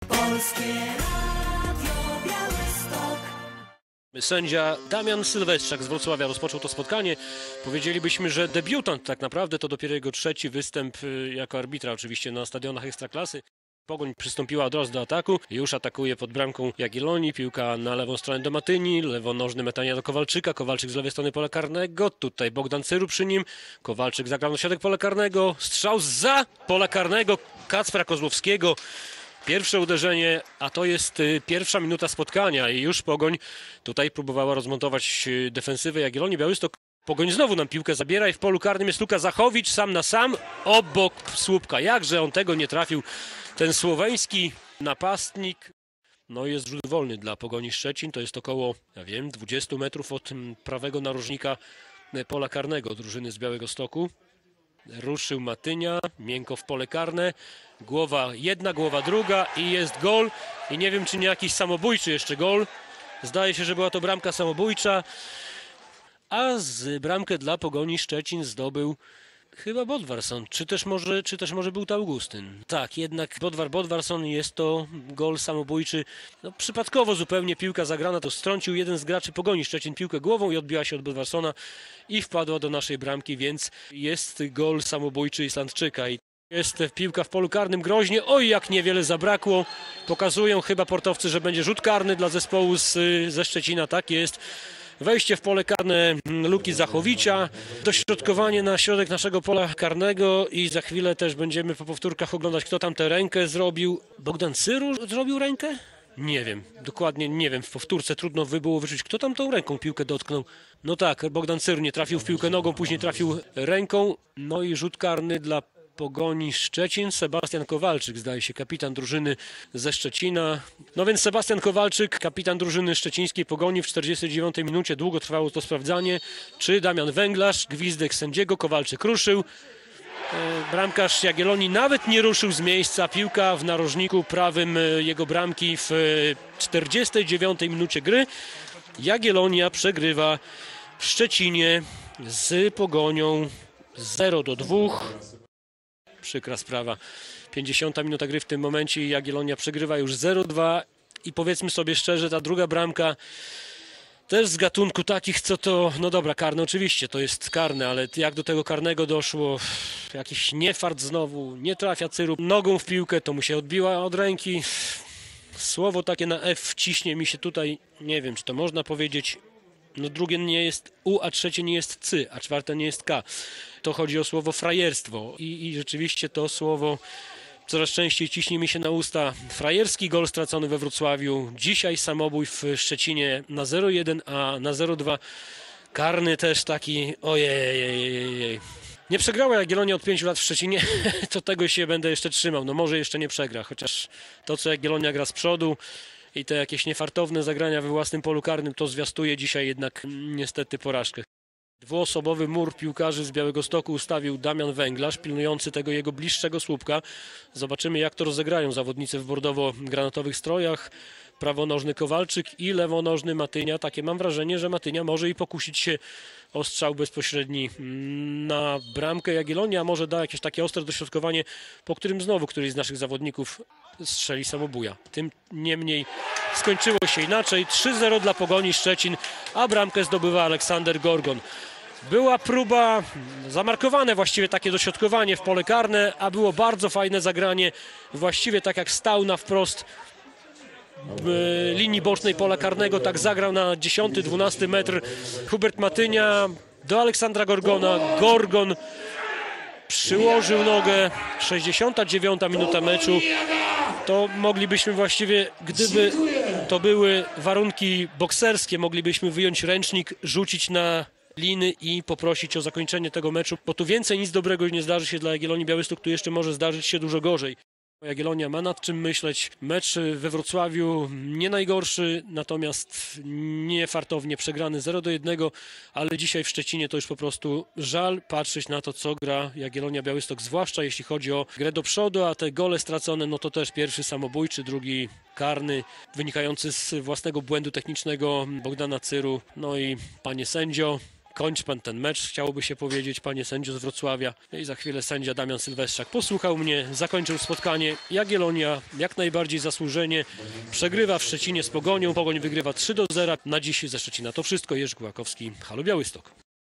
Polskie Radio Białystok. Sędzia Damian Sylwestrzak z Wrocławia rozpoczął to spotkanie. Powiedzielibyśmy, że debiutant tak naprawdę, to dopiero jego trzeci występ jako arbitra oczywiście na stadionach Ekstraklasy. Pogoń przystąpiła od razu do ataku, już atakuje pod bramką Jagiellonii, piłka na lewą stronę do Matyni, lewonożny metania do Kowalczyka, Kowalczyk z lewej strony pola karnego, tutaj Bogdan Cyru przy nim, Kowalczyk zagrał na środek pola karnego, strzał zza pola karnego Kacpra Kozłowskiego. Pierwsze uderzenie, a to jest pierwsza minuta spotkania i już Pogoń tutaj próbowała rozmontować defensywę Jagiellonii Białystok. Pogoń znowu nam piłkę zabiera i w polu karnym jest Luka Zachowicz sam na sam obok słupka. Jakże on tego nie trafił, ten słoweński napastnik. No jest rzut wolny dla Pogoni Szczecin, to jest około, 20 metrów od prawego narożnika pola karnego drużyny z Białegostoku. Ruszył Matynia, miękko w pole karne, głowa jedna, głowa druga i jest gol. I nie wiem, czy nie jakiś samobójczy jeszcze gol. Zdaje się, że była to bramka samobójcza. A z bramkę dla Pogoni Szczecin zdobył chyba Bodvarsson, czy też może był to Augustyn. Tak, jednak Bodvarsson, jest to gol samobójczy. No, przypadkowo zupełnie piłka zagrana, to strącił jeden z graczy Pogoni Szczecin piłkę głową i odbiła się od Bodvarssona i wpadła do naszej bramki, więc jest gol samobójczy Islandczyka. I jest piłka w polu karnym groźnie. Oj, jak niewiele zabrakło. Pokazują chyba portowcy, że będzie rzut karny dla zespołu ze Szczecina. Tak jest. Wejście w pole karne Luki Zachowicza, dośrodkowanie na środek naszego pola karnego i za chwilę też będziemy po powtórkach oglądać, kto tam tę rękę zrobił. Bogdan Cyru zrobił rękę? Nie wiem, dokładnie nie wiem, w powtórce trudno by było wyczuć, kto tam tą ręką piłkę dotknął. No tak, Bogdan Cyru nie trafił w piłkę nogą, później trafił ręką, no i rzut karny dla Pogoni Szczecin. Sebastian Kowalczyk, zdaje się, kapitan drużyny ze Szczecina. No więc Sebastian Kowalczyk, kapitan drużyny szczecińskiej Pogoni w 49 minucie. Długo trwało to sprawdzanie, czy Damian Węglarz, gwizdek sędziego, Kowalczyk ruszył. Bramkarz Jagiellonii nawet nie ruszył z miejsca. Piłka w narożniku prawym jego bramki w 49 minucie gry. Jagiellonia przegrywa w Szczecinie z Pogonią 0-2. Przykra sprawa. 50 minuta gry w tym momencie i Jagiellonia przegrywa już 0-2 i powiedzmy sobie szczerze, ta druga bramka też z gatunku takich, co to, no dobra, karne oczywiście, to jest karne, ale jak do tego karnego doszło, jakiś niefart znowu, nie trafia Cyru nogą w piłkę, to mu się odbiła od ręki. Słowo takie na F ciśnie mi się tutaj, nie wiem, czy to można powiedzieć. No drugie nie jest U, a trzecie nie jest C, a czwarte nie jest K. To chodzi o słowo frajerstwo i rzeczywiście to słowo coraz częściej ciśnie mi się na usta. Frajerski gol stracony we Wrocławiu, dzisiaj samobój w Szczecinie na 0-1, a na 0-2 karny też taki, ojej. Nie przegrała Jagiellonia od 5 lat w Szczecinie, to tego się będę jeszcze trzymał, no może jeszcze nie przegra, chociaż to co Jagiellonia gra z przodu i te jakieś niefartowne zagrania we własnym polu karnym, to zwiastuje dzisiaj jednak niestety porażkę. Dwuosobowy mur piłkarzy z Białegostoku ustawił Damian Węglarz, pilnujący tego jego bliższego słupka. Zobaczymy, jak to rozegrają zawodnicy w bordowo-granatowych strojach. Prawonożny Kowalczyk i lewonożny Matynia. Takie mam wrażenie, że Matynia może i pokusić się o strzał bezpośredni na bramkę Jagiellonii, a może da jakieś takie ostre dośrodkowanie, po którym znowu któryś z naszych zawodników strzeli samobuja. Tym niemniej skończyło się inaczej. 3-0 dla Pogoni Szczecin, a bramkę zdobywa Aleksander Gorgon. Była próba, zamarkowane właściwie takie dośrodkowanie w pole karne, a było bardzo fajne zagranie, właściwie tak jak stał na wprost linii bocznej pola karnego, tak zagrał na 10-12 metr Hubert Matynia do Aleksandra Gorgona. Gorgon przyłożył nogę, 69 minuta meczu. To moglibyśmy właściwie, gdyby to były warunki bokserskie, moglibyśmy wyjąć ręcznik, rzucić na liny i poprosić o zakończenie tego meczu, bo tu więcej nic dobrego nie zdarzy się dla Jagiellonii Białystok, tu jeszcze może zdarzyć się dużo gorzej. Jagiellonia ma nad czym myśleć. Mecz we Wrocławiu nie najgorszy, natomiast niefartownie przegrany 0-1, ale dzisiaj w Szczecinie to już po prostu żal patrzeć na to, co gra Jagiellonia Białystok, zwłaszcza jeśli chodzi o grę do przodu, a te gole stracone, no to też pierwszy samobójczy, drugi karny, wynikający z własnego błędu technicznego Bogdana Cyru. No i panie sędzio, Kończ pan ten mecz, chciałoby się powiedzieć, panie sędzio z Wrocławia. I za chwilę sędzia Damian Sylwestrzak posłuchał mnie, zakończył spotkanie. Jagiellonia jak najbardziej zasłużenie przegrywa w Szczecinie z Pogonią. Pogoń wygrywa 3-0. Na dziś ze Szczecina to wszystko. Jerzy Kułakowski, Halo Białystok.